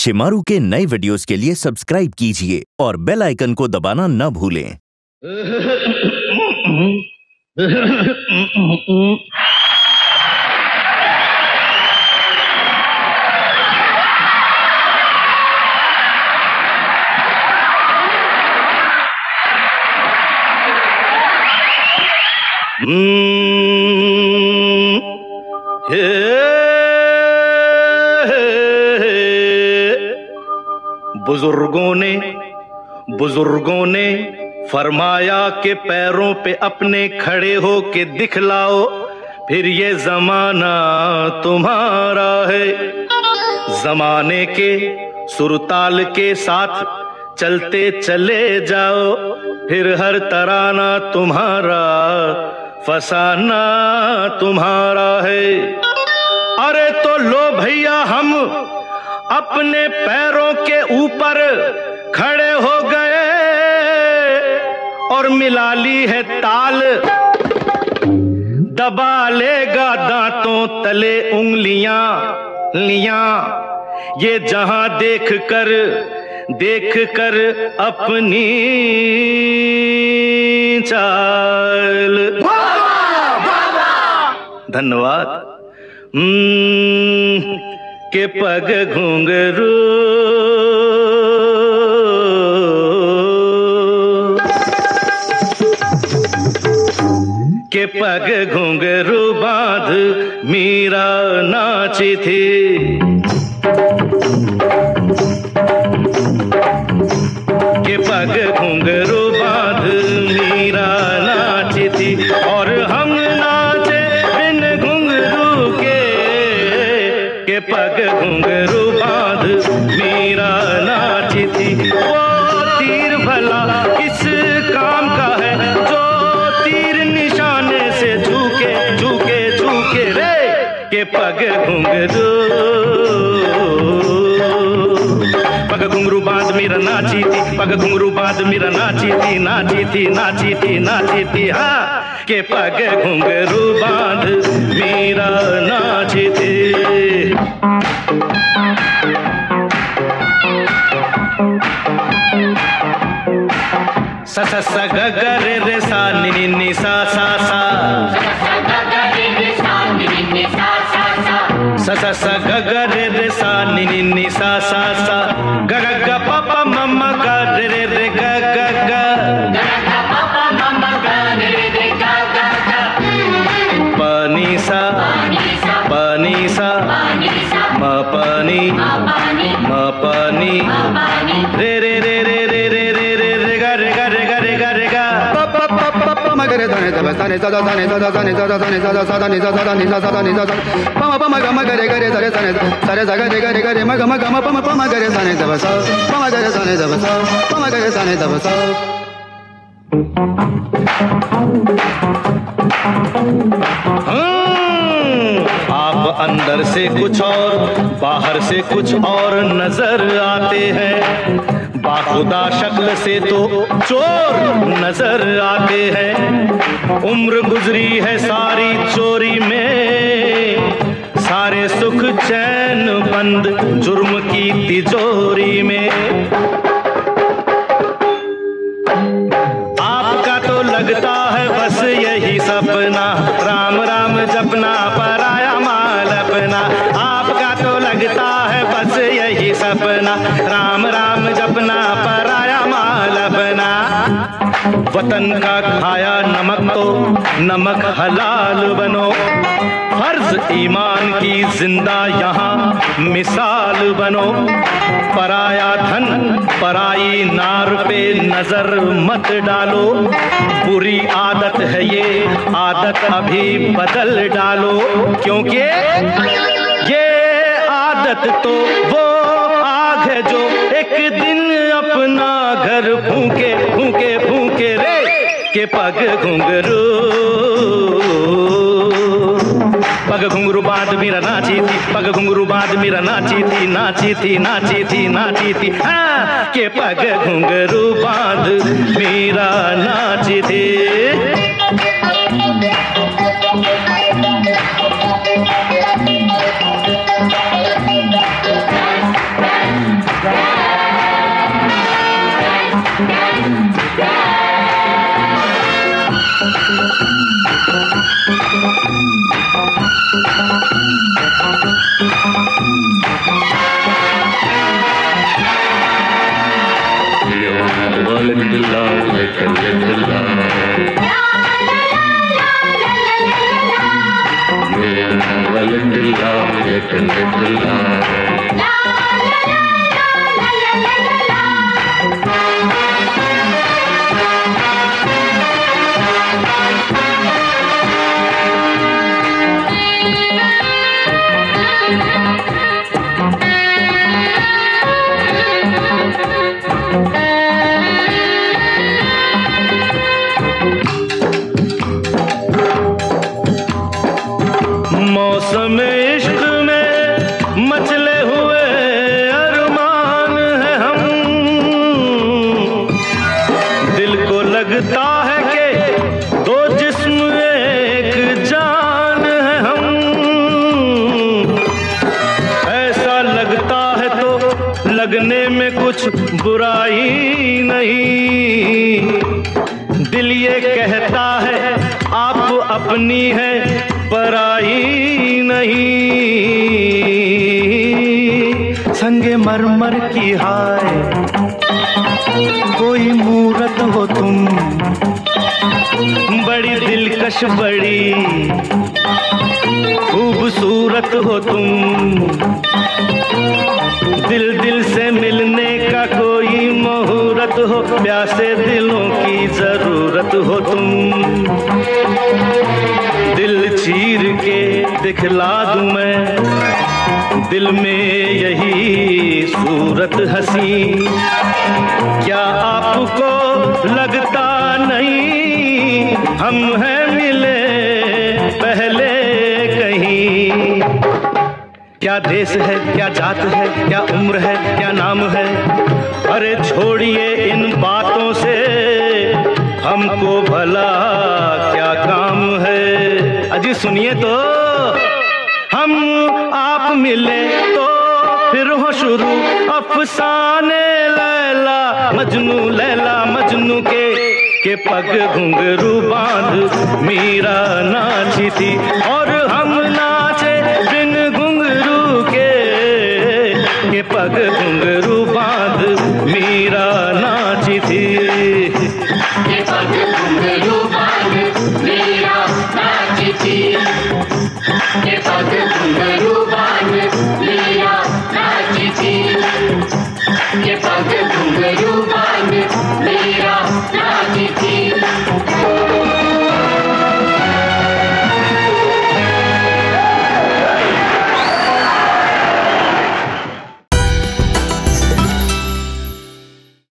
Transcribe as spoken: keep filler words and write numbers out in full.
शिमारू के नए वीडियोस के लिए सब्सक्राइब कीजिए और बेल आइकन को दबाना न भूलें। बुजुर्गों ने बुजुर्गों ने फरमाया के पैरों पे अपने खड़े हो के दिखलाओ, फिर ये जमाना तुम्हारा है। जमाने के सुरताल के साथ चलते चले जाओ, फिर हर तराना तुम्हारा, फसाना तुम्हारा है। अरे तो लो भैया हम अपने पैरों के ऊपर खड़े हो गए और मिला ली है ताल, दबा लेगा दांतों तले उंगलियां लियां, ये जहां देख कर देख कर अपनी चाल। धन्यवाद। के पग घुंघरू के पग घुंघरू बांध मीरा नाची थी, के पग घुंघरू बांध मीरा नाची थी, और हम नाचे बिन घुंघरू के, के पग घुंघरू बांध मीरा नाची थी। वो तीर भला किस काम का है जो तीर निशाने से झुके झुके झुके रे, के पग घुंघरू पग घुंघरू बांध मीरा नाची थी, पग घुंघरू बांध मीरा नाची थी, नाची थी नाची थी नाची थी हाँ, के पग घुंघरू बांध मीरा नाची थी। सा सा सा ग ग रे रे सा नि नि नि सा सा सा, सा सा सा ग ग रे रे सा नि नि नि सा सा सा, ग ग ग प प म म ग रे रे रे ग ग ग, प नि सा प नि सा म प नि म प नि रे रे रे रे रे रे रे रे रे ग रे ग रे ग रे ग रे ग प प प प प म ग रे ध ने ध ब सा ने सा दा सा ने सा दा सा ने सा दा सा ने सा दा सा दा ने सा दा ने सा सा दा ने सा दा प म प म ग म ग रे ग रे सा रे सा ने सा रे सा ग रे ग रे ग रे म ग म ग म प म प म ग रे सा ने ध ब सा प म ग रे सा ने ध ब सा प म ग रे सा ने ध ब सा। आप अंदर से कुछ और बाहर से कुछ और नजर आते हैं, बाखुदा शक्ल से तो चोर नजर आते हैं। उम्र गुजरी है सारी चोरी में, सारे सुख चैन बंद जुर्म की तिजोरी में। आपका तो लगता है बस यही सपना, राम राम जपना पराया माल अपना। आपका तो लगता है बस यही सपना, राम राम जपना पराया माल अपना। वतन का खाया नमक तो नमक हलाल बनो, फर्ज ईमान की जिंदा यहाँ मिसाल बनो। पराया धन पराई नार पे नजर मत डालो, बुरी आदत है ये आदत अभी बदल डालो, क्योंकि ये आदत तो वो आग है जो एक दिन अपना घर फूके फूके फूके रे, के पग घुंघरू पग घुंघरू बांध मीरा नाची थी, पग घुंघरू बांध मीरा नाची थी, नाची थी नाची थी नाची थी हाँ, के पग घुंघरू बांध मीरा नाची थी। मौसम इश्क में मचले हुए अरमान है हम, दिल को लगता है कि दो जिस्म एक जान है हम। ऐसा लगता है तो लगने में कुछ बुराई नहीं, दिल ये कहता है आप अपनी है पराई नहीं। संगे मरमर की हाय कोई मूरत हो तुम, बड़ी दिलकश बड़ी खूबसूरत हो तुम। दिल दिल से मिलने का कोई मुहूर्त हो, प्यासे दिलों की जरूरत हो तुम। दिल चीर के दिखला दूं मैं दिल में यही सूरत हंसी, क्या आपको लगता नहीं हम हैं मिले पहले कहीं। क्या देश है, क्या जात है, क्या उम्र है, क्या नाम है, अरे छोड़िए इन बातों से, हमको भला क्या काम है। अजी सुनिए तो, हम आप मिले तो फिर हो शुरू अफसाने लैला मजनू, लैला मजनू के के पग घुंघरू बांध मीरा नाची थी, और हम नाचे बिन घुंघरू के के पग घुंघरू बांध मीरा नाची थी। के पग घुंघरू बांध मीरा नाची थी, के पग घुंघरू बांध मीरा नाची थी, के पग घुंघरू बांध मीरा